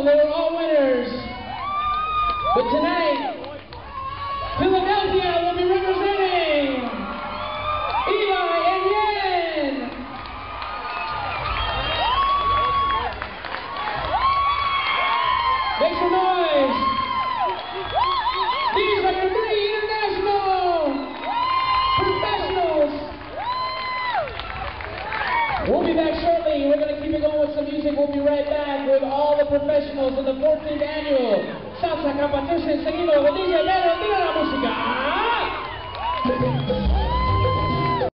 they were all winners. But tonight, Philadelphia will be representing Eli and Yen. Make some noise. These are your 3 international professionals. We'll be back shortly. We're going to keep it going with some music. We'll be right back with all the professionals of the 14th annual Salsa Capachuche. Seguido de DJ Vero. Tira la música.